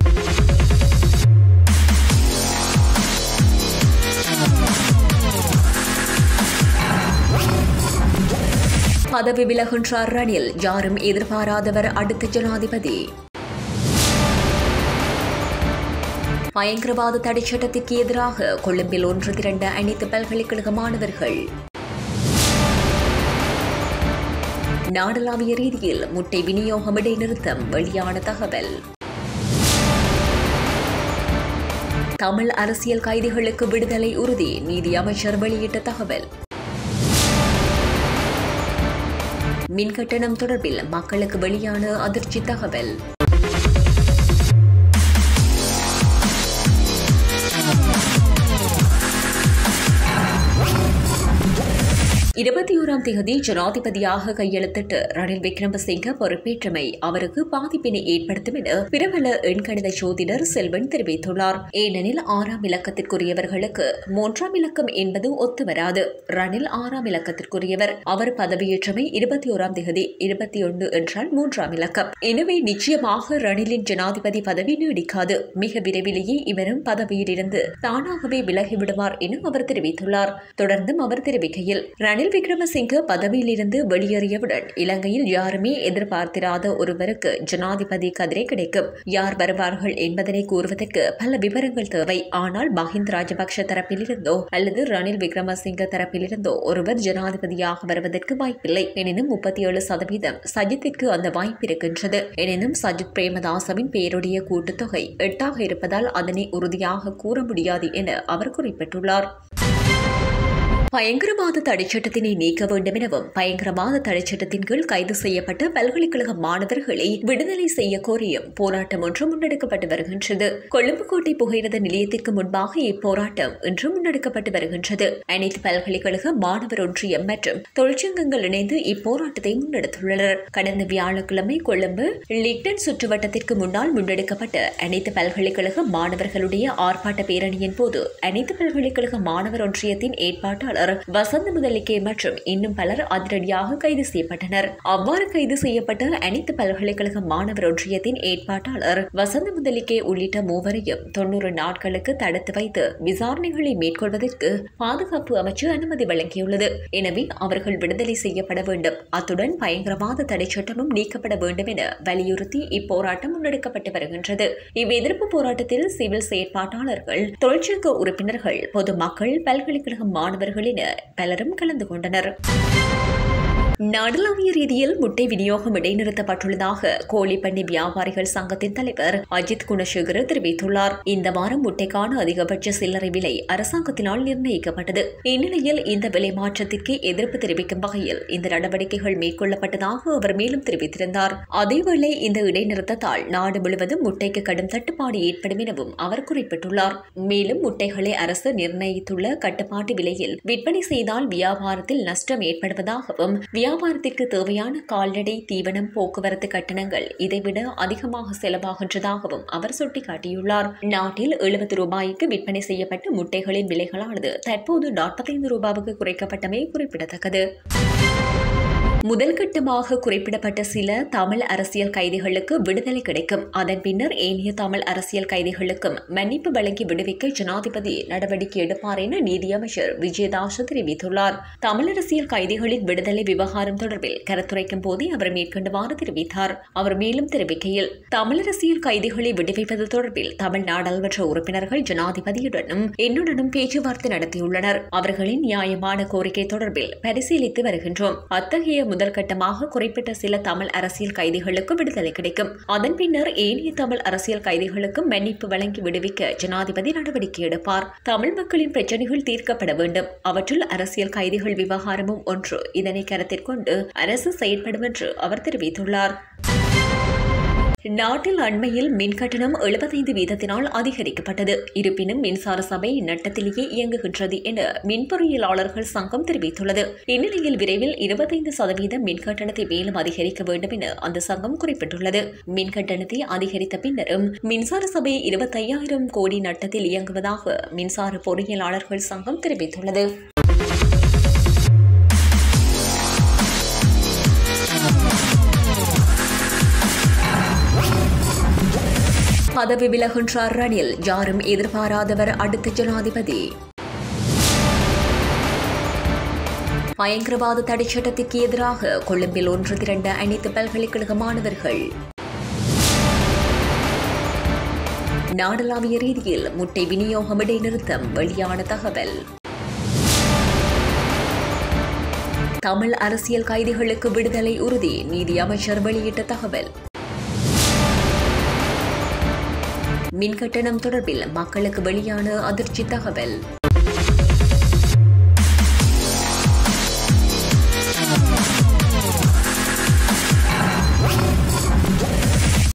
பதவி விலகின்றார் ரணில், யாரும் எதிர்பாராதவர் அடுத்த ஜனாதிபதி. பயங்கரவாத தடை சட்டத்திற்கு எதிராக கொழும்பில் ஒன்று திரண்ட அனைத்து பல்கலைக்கழக மாணவர்கள். நாடளாவிய ரீதியில் முட்டை விநியோகம் இடைநிறுத்தம், வெளியான தகவல். தமிழ் அரசியல் கைதிகளுக்கு விடுதலை உறுதி, நீதி அமைச்சர் வெளியிட்ட தகவல். மின்கட்டணம் தொடர்பில் மக்களுக்கு வெளியான அதிர்ச்சி தகவல். தேதி ஜனாதிபதியாக கையெழுத்திட்டு ரணில் விக்ரமசிங்க பொறுப்பேற்றமை அவருக்கு பாதிப்பினை ஏற்படுத்தும் என பிரபல எண்கணித ஜோதிடர் செல்வன் தெரிவித்துள்ளார். ஏனெனில் 6ஆம் இலக்கத்திற்குரியவர்களுக்கு 3ஆம் இலக்கம் என்பது ஒத்துவராது. ரணில் 6ஆம் இலக்கத்திற்குரியவர். அவர் பதவியேற்றமை 21ஆம் தேதி 21 என்றால் 3ஆம் இலக்கம். எனவே நிச்சயமாக ரணிலின் ஜனாதிபதி பதவி நீடிக்காது. மிக விரைவிலேயே இவரும் பதவியிலிருந்து தானாகவே விலகிவிடுவார் என அவர் தெரிவித்துள்ளார். தொடர்ந்தும் அவர் தெரிவிக்கையில், ரணில் விக்ரமசிங்க பதவியிலிருந்து வெளியேறியவுடன் இலங்கையில் யாருமே எதிர்பார்த்திராத ஒருவருக்கு ஜனாதிபதி கதிரை கிடைக்கும். யார் வருவார்கள் என்பதனை கூறுவதற்கு பல விவரங்கள் தேவை. ஆனால் மஹிந்த ராஜபக்ஷ தரப்பிலிருந்தோ அல்லது ரணில் விக்ரமசிங்க தரப்பிலிருந்தோ ஒருவர் ஜனாதிபதியாக வருவதற்கு வாய்ப்பில்லை. எனினும் 37% சஜித்திற்கு அந்த வாய்ப்பு இருக்கின்றது. எனினும் சஜித் பிரேமதாசவின் பெயருடைய கூட்டுத்தொகை 8ஆக இருப்பதால் அதனை உறுதியாக கூற முடியாது என அவர் குறிப்பிட்டுள்ளார். பயங்கரவாத தடைச்சட்டத்தினை நீக்க வேண்டும் எனவும் பயங்கரவாத தடைச்சட்டத்தின் கீழ் கைது செய்யப்பட்ட பல்கலைக்கழக மாணவர்களை விடுதலை செய்ய கோரியும் போராட்டம் ஒன்று முன்னெடுக்கப்பட்டு வருகின்றது. கொழும்புக்கோட்டை புகையிரத நிலையத்திற்கு முன்பாக இப்போராட்டம் இன்று முன்னெடுக்கப்பட்டு வருகின்றது. அனைத்து பல்கலைக்கழக மாணவர் ஒன்றியம் மற்றும் தொழிற்சங்கங்கள் இணைந்து இப்போராட்டத்தை முன்னெடுத்துள்ளனர். கடந்த வியாழக்கிழமை கொழும்பு லிட்டன் சுற்றுவட்டத்திற்கு முன்னால் முன்னெடுக்கப்பட்ட அனைத்து பல்கலைக்கழக மாணவர்களுடைய ஆர்ப்பாட்ட பேரணியின் போது அனைத்து பல்கலைக்கழக மாணவர் ஒன்றியத்தின் ஏற்பாட்டாளர் வசந்த முதலிகே மற்றும் இன்னும் பலர் அதிரடியாக கைது செய்யப்பட்டனர். அவ்வாறு கைது செய்யப்பட்ட அனைத்து பல்கலைக்கழக மாணவர் ஒன்றியத்தின் ஏற்பாட்டாளர் வசந்த முதலிகே உள்ளிட்ட மூவரையும் 90 நாட்களுக்கு தடுத்து வைத்து விசாரணைகளை மேற்கொள்வதற்கு பாதுகாப்பு அமைச்சு அனுமதி வழங்கியுள்ளது. எனவே அவர்கள் விடுதலை செய்யப்பட வேண்டும். அத்துடன் பயங்கரவாத தடை சட்டமும் நீக்கப்பட வேண்டும் என வலியுறுத்தி இப்போராட்டம் முன்னெடுக்கப்பட்டு வருகின்றது. இவ்வெதிர்ப்பு போராட்டத்தில் சிவில் செயற்பாட்டாளர்கள், தொழிற்சங்க உறுப்பினர்கள், பொதுமக்கள், பல்கலைக்கழக மாணவர்கள் பலரும் கலந்து கொண்டனர். நாடளாவிய ரீதியில் முட்டை விநியோகம் இடைநிறுத்தப்பட்டுள்ளதாக கோழிப்பண்ணை வியாபாரிகள் சங்கத்தின் தலைவர் அஜித் குணசேகர தெரிவித்துள்ளார். இந்த வாரம் முட்டைக்கான அதிகபட்ச சில்லறை விலை அரசாங்கத்தினால் நிர்ணயிக்கப்பட்டது. இந்நிலையில் இந்த விலை மாற்றத்திற்கு எதிர்ப்பு தெரிவிக்கும் வகையில் இந்த நடவடிக்கைகள் மேற்கொள்ளப்பட்டதாக அவர் மேலும் தெரிவித்திருந்தார். அதேவேளை இந்த இடைநிறுத்தத்தால் நாடு முழுவதும் முட்டைக்கு கடும் தட்டுப்பாடு ஏற்படும் எனவும் அவர் குறிப்பிட்டுள்ளார். மேலும் முட்டைகளை அரசு நிர்ணயித்துள்ள கட்டுப்பாட்டு விலையில் விற்பனை செய்தால் வியாபாரத்தில் நஷ்டம் ஏற்படுவதாகவும் வியாபாரத்திற்கு தேவையான கால்நடை தீவனம், போக்குவரத்து கட்டணங்கள் இதைவிட அதிகமாக செலவாகின்றதாகவும் அவர் சுட்டிக்காட்டியுள்ளார். நாட்டில் 70 ரூபாய்க்கு விற்பனை செய்யப்பட்ட முட்டைகளின் விலைகளானது தற்போது 45 ரூபாய்க்கு குறைக்கப்பட்டமை குறிப்பிடத்தக்கது. முதல் கட்டமாக குறிப்பிடப்பட்ட சில தமிழ் அரசியல் கைதிகளுக்கு விடுதலை கிடைக்கும். அதன் பின்னர் ஏனைய தமிழ் அரசியல் கைதிகளுக்கும் மன்னிப்பு வழங்கி விடுவிக்க ஜனாதிபதி நடவடிக்கை எடுப்பார் என நீதியமைச்சர் விஜயதாச தெரிவித்துள்ளார். தமிழ் அரசியல் கைதிகளின் விடுதலை விவகாரம் தொடர்பில் கருத்துரைக்கும் போதே அவர் மேற்கண்டவாறு தெரிவித்தார். அவர் மேலும் தெரிவிக்கையில், தமிழ் அரசியல் கைதிகளை விடுவிப்பது தொடர்பில் தமிழ் நாடாளுமன்ற உறுப்பினர்கள் ஜனாதிபதியுடனும் என்னுடனும் பேச்சுவார்த்தை நடத்தியுள்ளனர். அவர்களின் நியாயமான கோரிக்கை தொடர்பில் பரிசீலித்து வருகின்றோம். அத்தகைய முதல் கட்டமாக குறிப்பிட்ட சில தமிழ் அரசியல் கைதிகளுக்கு விடுதலை கிடைக்கும். அதன் பின்னர் ஏனைய தமிழ் அரசியல் கைதிகளுக்கும் மன்னிப்பு வழங்கி விடுவிக்க ஜனாதிபதி நடவடிக்கை எடுப்பார். தமிழ் மக்களின் பிரச்சினைகள் தீர்க்கப்பட வேண்டும். அவற்றில் அரசியல் கைதிகள் விவகாரமும் ஒன்று. இதனை கருத்தில் கொண்டு அரசு செயற்படும் என்று அவர் தெரிவித்துள்ளார். நாட்டில் அண்மையில் மின் கட்டணம் 75% அதிகரிக்கப்பட்டது. இருப்பினும் மின்சார சபை நட்டத்திலேயே இயங்குகின்றது என மின் பொறியியலாளர்கள் சங்கம் தெரிவித்துள்ளது. இந்நிலையில் விரைவில் 25% மின் கட்டணத்தை மேலும் அதிகரிக்க வேண்டும் என அந்த சங்கம் குறிப்பிட்டுள்ளது. மின் கட்டணத்தை அதிகரித்த பின்னரும் மின்சார சபை 25,000 கோடி நட்டத்தில் இயங்குவதாக மின்சார பொறியியலாளர்கள் சங்கம் தெரிவித்துள்ளது. பதவி விலகின்றார் ரணில், யாரும் எதிர்பாராதவர் அடுத்த ஜனாதிபதி. பயங்கரவாத தடைச் சட்டத்திற்கு எதிராக கொழும்பில் ஒன்று திரண்ட அனைத்து பல்கலைக்கழக மாணவர்கள். நாடளாவிய ரீதியில் முட்டை விநியோகம் இடைநிறுத்தம், வெளியான தகவல். தமிழ் அரசியல் கைதிகளுக்கு விடுதலை உறுதி, நீதி அமைச்சர் வெளியிட்ட தகவல். மின்கட்டணம் தொடர்பில் மக்களுக்கு வெளியான அதிர்ச்சி தகவல்.